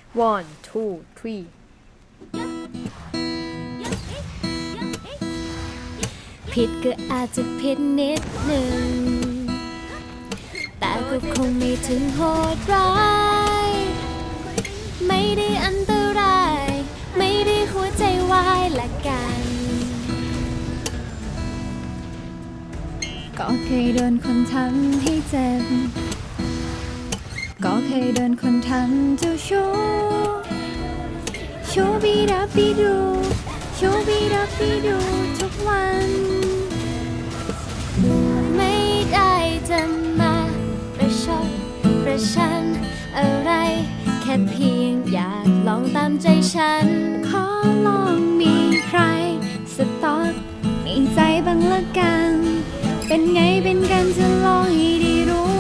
one two three ผิดก็อาจจะผิดนิดหนึ่งแต่ก็คงไม่ถึงโหดร้ายไม่ได้อันตรายไม่ได้หัวใจวายละกันก็เคยโดนคนทำให้เจ็บก็เคยโดนคนทำเจ้าชู้ชูบีดับบีดูชูบีดับบีดูทุกวันไม่ได้จะมาประชดประชันอะไรแค่เพียงอยากลองตามใจฉันขอลองมีใครสต๊อกในใจบ้างละกันเป็นไงเป็นกันจะลองให้ได้รู้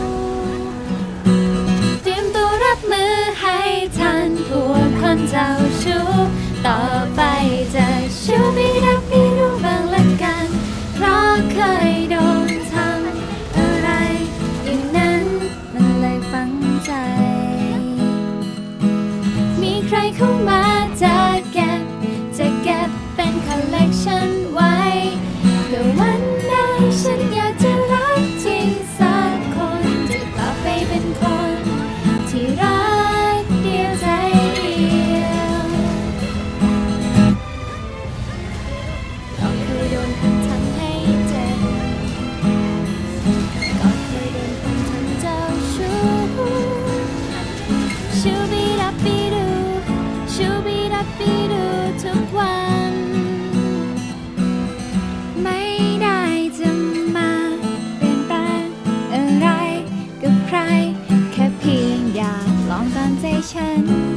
เตรียมตัวรับมือให้ทันพวกคนเจ้าชู้ต่อไปจะชูบีดับบีดูบ้างละกันเพราะเคยโดนทำอะไรอย่างนั้นมันเลยฝังใจมีใครเข้ามาจะเก็บเป็นคอลเลกชันไว้เพื่อวันไหนฉันอยากจะรักจริงสักคนจะกลับไปเป็นคนที่รักเดียวใจเดียวก็เคยโดนคนทำให้เจ็บก็เคยโดนคนทำเจ้าชู้ชูบีดับบีดูชูบีดับบีดูทุกวันไม่ได้จะมาเปลี่ยนแปลงอะไรกับใครแค่เพียงอยากลองตามใจฉัน